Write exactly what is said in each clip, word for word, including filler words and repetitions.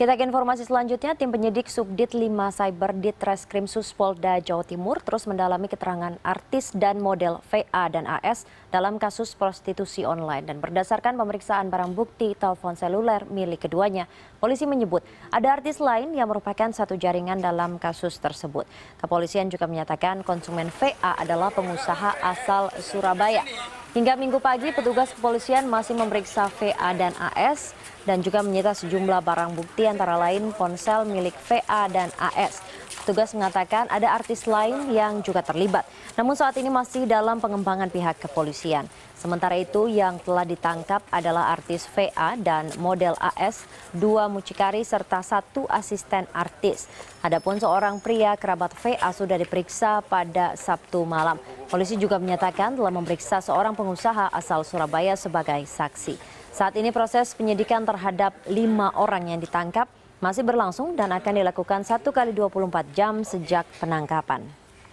Kita ke informasi selanjutnya, tim penyidik Subdit lima Cyber Ditreskrim Suspolda Jawa Timur terus mendalami keterangan artis dan model V A dan A S dalam kasus prostitusi online. Dan berdasarkan pemeriksaan barang bukti telepon seluler milik keduanya, polisi menyebut ada artis lain yang merupakan satu jaringan dalam kasus tersebut. Kepolisian juga menyatakan konsumen V A adalah pengusaha asal Surabaya. Hingga Minggu pagi, petugas kepolisian masih memeriksa V A dan A S dan juga menyita sejumlah barang bukti antara lain ponsel milik V A dan A S. Petugas mengatakan ada artis lain yang juga terlibat, namun saat ini masih dalam pengembangan pihak kepolisian. Sementara itu yang telah ditangkap adalah artis V A dan model A S, dua mucikari serta satu asisten artis. Adapun seorang pria kerabat V A sudah diperiksa pada Sabtu malam. Polisi juga menyatakan telah memeriksa seorang pengusaha asal Surabaya sebagai saksi. Saat ini proses penyidikan terhadap lima orang yang ditangkap masih berlangsung dan akan dilakukan satu kali dua puluh empat jam sejak penangkapan.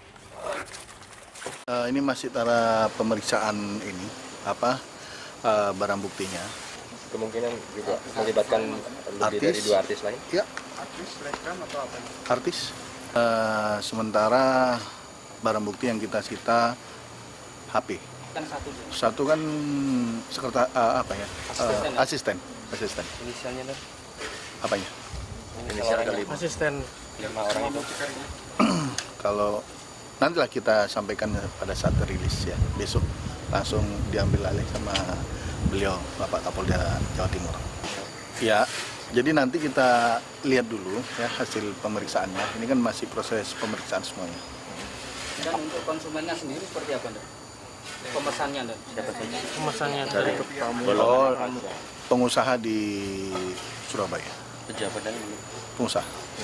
Uh, ini masih tara pemeriksaan ini apa uh, barang buktinya. Kemungkinan juga melibatkan lebih dari dua artis lain. Ya. Artis, rekam atau apa? Artis. Uh, sementara barang bukti yang kita sita H P. Kan satu, satu kan sekretar uh, apa ya? Uh, asisten. Asisten. Inisialnya dan apanya? Inisial ada lima. Asisten lima orang itu. Kalau nantilah kita sampaikan pada saat rilis ya, besok langsung diambil alih sama beliau Bapak Kapolda Jawa Timur. Ya, jadi nanti kita lihat dulu ya hasil pemeriksaannya. Ini kan masih proses pemeriksaan semuanya. Dan untuk konsumennya sendiri seperti apa, Dok? Pemesannya, Dok? Siapa saja? Pemesannya Dari oh, pengusaha di Surabaya. Pejabat dan pengusaha.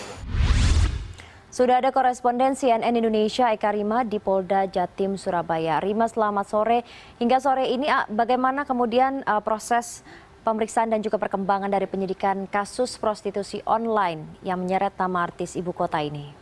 Sudah ada koresponden C N N Indonesia Eka Rima di Polda Jatim Surabaya. Rima, selamat sore. Hingga sore ini bagaimana kemudian uh, proses pemeriksaan dan juga perkembangan dari penyidikan kasus prostitusi online yang menyeret nama artis ibu kota ini?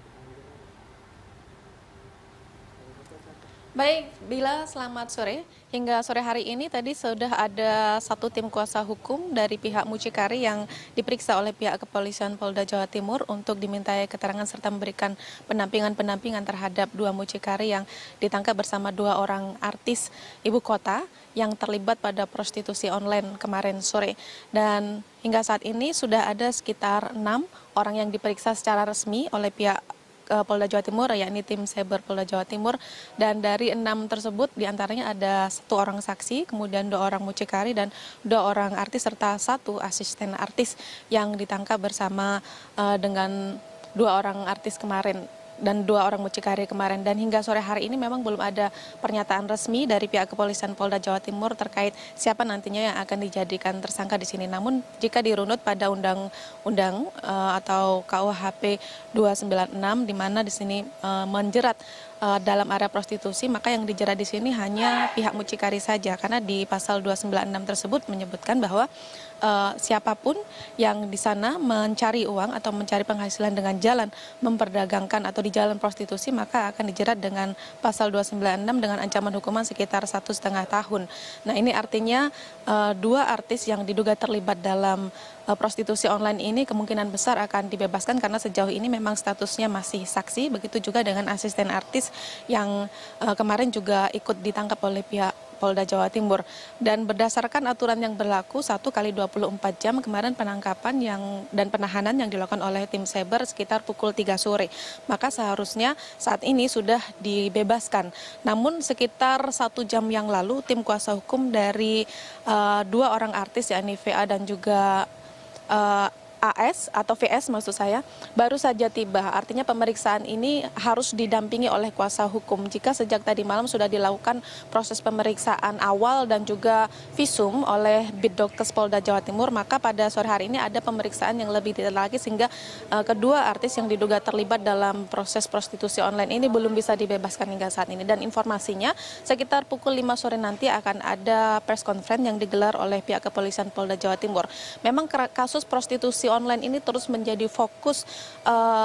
Baik, Bila, selamat sore. Hingga sore hari ini tadi sudah ada satu tim kuasa hukum dari pihak mucikari yang diperiksa oleh pihak kepolisian Polda Jawa Timur untuk dimintai keterangan serta memberikan pendampingan-pendampingan terhadap dua mucikari yang ditangkap bersama dua orang artis ibu kota yang terlibat pada prostitusi online kemarin sore. Dan hingga saat ini sudah ada sekitar enam orang yang diperiksa secara resmi oleh pihak Polda Jawa Timur, yakni tim Cyber Polda Jawa Timur, dan dari enam tersebut diantaranya ada satu orang saksi, kemudian dua orang mucikari dan dua orang artis serta satu asisten artis yang ditangkap bersama uh, dengan dua orang artis kemarin dan dua orang mucikari kemarin. Dan hingga sore hari ini memang belum ada pernyataan resmi dari pihak kepolisian Polda Jawa Timur terkait siapa nantinya yang akan dijadikan tersangka di sini. Namun jika dirunut pada undang-undang uh, atau K U H P dua sembilan enam di mana di sini uh, menjerat uh, dalam area prostitusi, maka yang dijerat di sini hanya pihak mucikari saja, karena di pasal dua sembilan enam tersebut menyebutkan bahwa Uh, siapapun yang di sana mencari uang atau mencari penghasilan dengan jalan memperdagangkan atau di jalan prostitusi, maka akan dijerat dengan pasal dua sembilan enam dengan ancaman hukuman sekitar satu setengah tahun. Nah, ini artinya uh, dua artis yang diduga terlibat dalam uh, prostitusi online ini kemungkinan besar akan dibebaskan karena sejauh ini memang statusnya masih saksi. Begitu juga dengan asisten artis yang uh, kemarin juga ikut ditangkap oleh pihak Polda Jawa Timur. Dan berdasarkan aturan yang berlaku satu kali dua puluh empat jam, kemarin penangkapan yang dan penahanan yang dilakukan oleh tim Cyber sekitar pukul tiga sore. Maka seharusnya saat ini sudah dibebaskan. Namun sekitar satu jam yang lalu tim kuasa hukum dari uh, dua orang artis, yakni V A dan juga uh, A S atau V S maksud saya, baru saja tiba. Artinya pemeriksaan ini harus didampingi oleh kuasa hukum. Jika sejak tadi malam sudah dilakukan proses pemeriksaan awal dan juga visum oleh Bidokes Polda Jawa Timur, maka pada sore hari ini ada pemeriksaan yang lebih detail lagi sehingga uh, kedua artis yang diduga terlibat dalam proses prostitusi online ini belum bisa dibebaskan hingga saat ini. Dan informasinya sekitar pukul lima sore nanti akan ada press conference yang digelar oleh pihak kepolisian Polda Jawa Timur. Memang kasus prostitusi online ini terus menjadi fokus uh,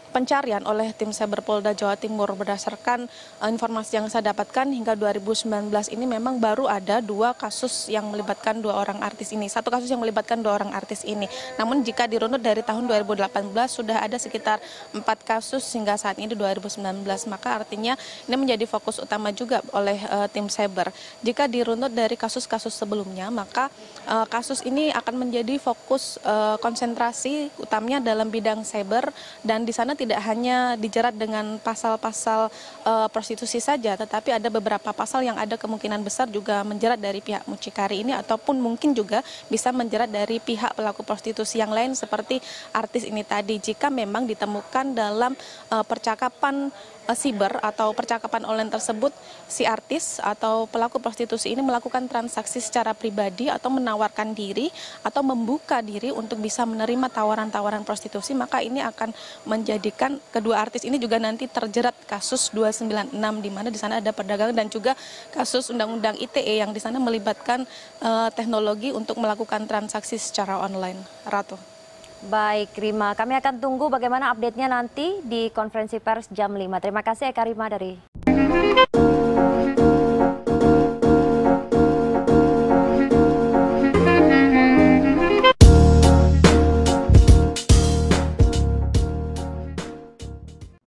pencarian oleh tim Cyber Polda Jawa Timur. Berdasarkan uh, informasi yang saya dapatkan hingga dua ribu sembilan belas ini memang baru ada dua kasus yang melibatkan dua orang artis ini. Satu kasus yang melibatkan dua orang artis ini. Namun jika dirunut dari tahun dua ribu delapan belas sudah ada sekitar empat kasus hingga saat ini dua ribu sembilan belas. Maka artinya ini menjadi fokus utama juga oleh uh, tim cyber. Jika dirunut dari kasus-kasus sebelumnya, maka uh, kasus ini akan menjadi fokus uh, konsentrasi utamanya dalam bidang cyber, dan di sana tidak hanya dijerat dengan pasal-pasal uh, prostitusi saja, tetapi ada beberapa pasal yang ada kemungkinan besar juga menjerat dari pihak mucikari ini, ataupun mungkin juga bisa menjerat dari pihak pelaku prostitusi yang lain seperti artis ini tadi, jika memang ditemukan dalam uh, percakapan uh, siber atau percakapan online tersebut si artis atau pelaku prostitusi ini melakukan transaksi secara pribadi atau menawarkan diri atau membuka diri untuk bisa menerima tawaran-tawaran prostitusi, maka ini akan menjadikan kedua artis ini juga nanti terjerat kasus dua sembilan enam, di mana di sana ada perdagangan, dan juga kasus Undang-Undang I T E yang di sana melibatkan uh, teknologi untuk melakukan transaksi secara online. Ratu. Baik, Rima. Kami akan tunggu bagaimana update-nya nanti di konferensi pers jam lima. Terima kasih Eka Rima dari